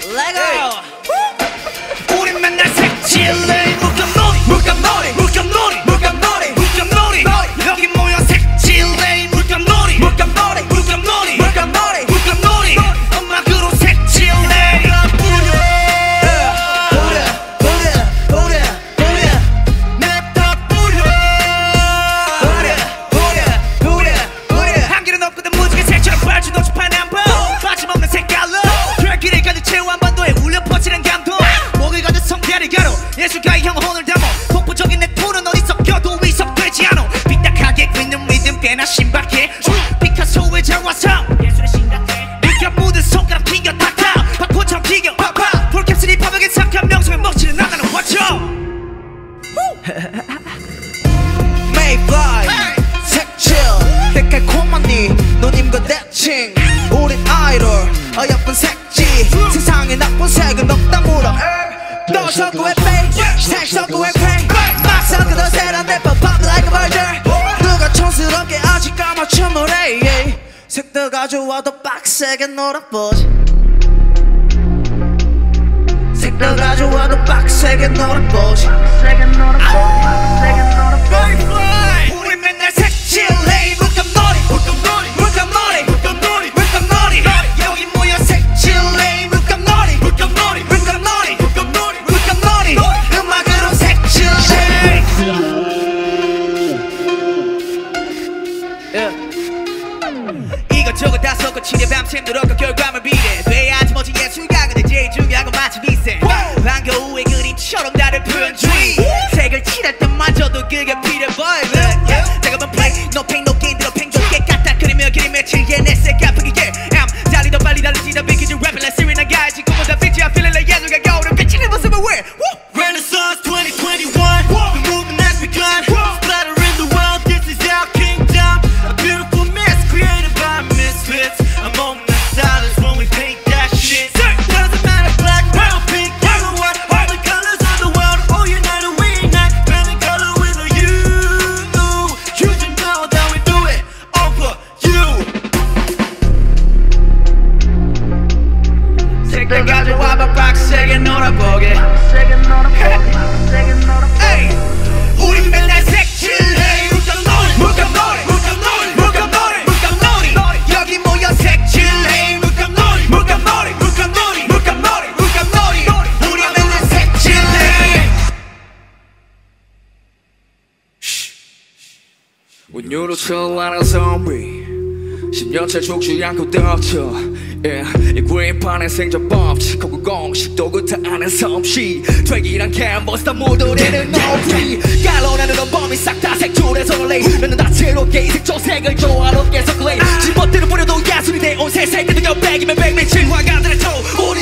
레고 우리 맨날 색칠해 물감놀이 물감놀이 물감놀이 물감놀이 물감놀이 여기 모여 색칠해 물감놀이 물감놀이 물감놀이 물감놀이 물감놀이 음악으로 색칠해 냅다 뿌려 한 길은 없거든 무지개 색처럼 발주 노출판 한번 빠짐없는 색깔로 별길을 가득 채워 한반도에 울려 퍼지는 감동 목을 가득 성대를 가로 예술가의 영혼을 담아 폭포적인 내 톤은 어디서 껴도 위석되지 않아 삐딱하게 gli는 리듬 꽤나 신박해 피카소의 자화상 예술의 심각해 네가 묻은 손가락 튕겨 탁탁 박포처럼 튀겨 팍팍 폴캡슬이 파벽에 착한 명성을 먹지는 않는 화초 MAYFLY 색칠 때깔콤한 네 누님과 대칭 우린 아이돌 어여쁜 색지 세상에 나쁜 색은 없다 물어 너 섞고 해 fake 색 섞고 해 crank 막 섞어도 세련돼 pop like a virgin 누가 촌스럽게 아직 까맣춤을 해 색도가 좋아도 빡세게 놀아보지 색도가 좋아도 빡세게 놀아보지 MAYFLY 우리 맨날 색칠해 물감놀이 물감놀이 물감놀이 물감놀이 물감놀이 여기 모여 색칠해 물감놀이 물감놀이 물감놀이 물감놀이 물감놀이 음악으로 색칠해 이것저것 다 섞어 치려 밤샘 늘어가 결과물 비례 돼야지 멋진 예술가 근데 제일 중요한 건 마치 비세 방과 후의 그림처럼 나를 표현 주의 색을 칠할 때마저도 그게 필요해 보여 내가 play no pain no gain 들어 팽조게 까딱거리며 그림에 칠게 내 색 아프게 I'm 달리 더 빨리 달리지 더 비키지 랩을 내 시리 난 가야지 꿈보다 빛이 I feel it like 예술가 겨울은 비치는 모습을 wear Renaissance 2021 The movement has begun Splatter in the world this is our kingdom A beautiful mess created by misfits A moment of silence when we paint that shit Doesn't matter black, brown, pink, yellow, white All the colors of the world all united we ignite Brand new color with a you You should know that we do it all for you 색깔 가져와봐 빡세게 놀아보게 Hey, 우리 맨날 색칠해 물감놀이 물감놀이 물감놀이 물감놀이 물감놀이 여기 모여 색칠해 물감놀이 물감놀이 물감놀이 물감놀이 물감놀이 우리 맨날 색칠해 운율로 철라는 좀비 10년째 죽지 않고 덮쳐 이 구인판의 생존법칙 그 공식도 그다 아는 솜씨 되기란 캔버스 다 묻어내는 높이 깔로나는 건 범위 싹 다 색출해서 놀래 너는 다 새롭게 이 색조색을 조화롭게 섞을래 지멋대로 뿌려도 야술이 돼 온 세상에 도 옆백이면 백미칠 화가들의 조